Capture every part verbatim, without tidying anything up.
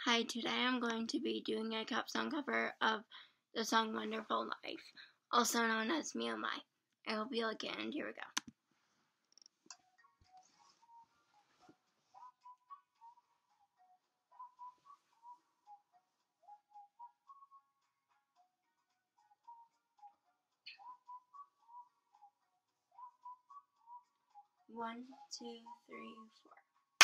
Hi, today I'm going to be doing a cup song cover of the song Wonderful Life, also known as Me Oh My. I hope you like it, and here we go. One, two, three, four.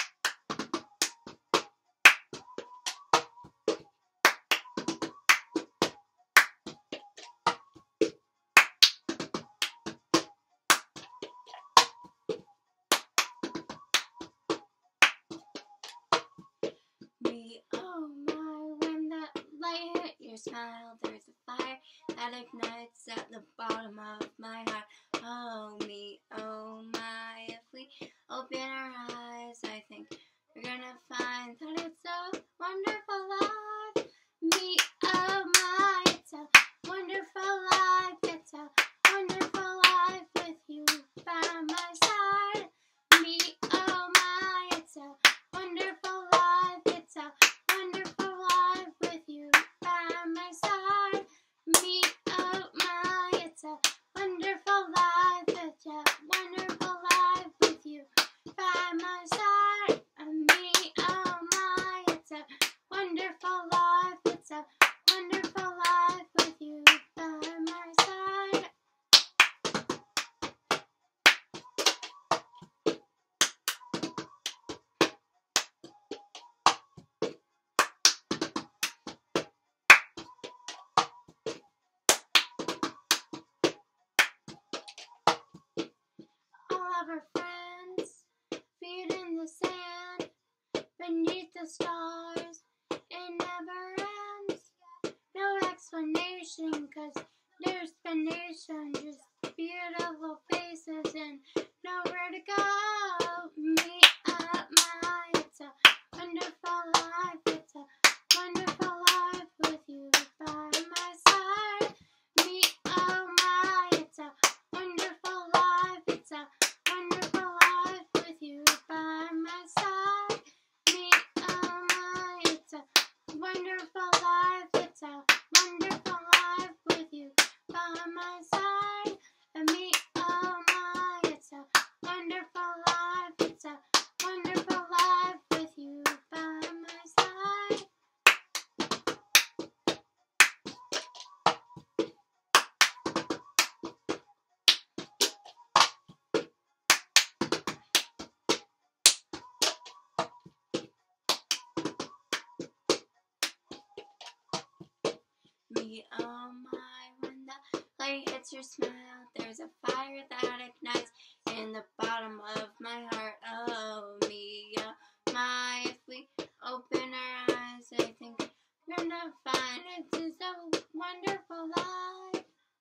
Me, oh my, when that light hit your smile, there's a fire that ignites at the bottom of my heart. Oh me, oh my, if we open our eyes, I think we're gonna find that it's a wonderful life. Me, oh my, it's a wonderful life. It's a wonderful life with you by my side. Me, oh my, it's a wonderful life. It's a wonderful life with you by my side. Me, oh my, it's a wonderful life. It's a wonderful life with you by my side. Me, oh my, it's a wonderful life. It's a wonderful life with you by my side. All of our friends, feet in the sand, beneath the stars, it never ends. No explanation, cause no explanation, just beautiful faces and nowhere to go. Me at my, it's a wonderful life, it's a wonderful life with you by my side. Me, oh my, it's a wonderful life, it's a wonderful life with you by my side. Me, oh my, it's a wonderful life, it's a wonderful life with you by my side. And me, oh my, it's a wonderful life, it's a wonderful life with you by my side. Me, oh my, when the light hits your smile, there's a fire that ignites in the bottom of my heart. Oh me, oh my, if we open our eyes, I think we're gonna find it's a wonderful life.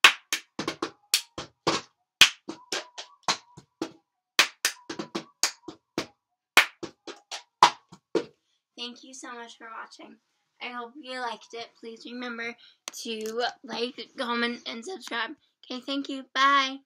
Thank you so much for watching. I hope you liked it. Please remember to like, comment, and subscribe. Okay, thank you. Bye.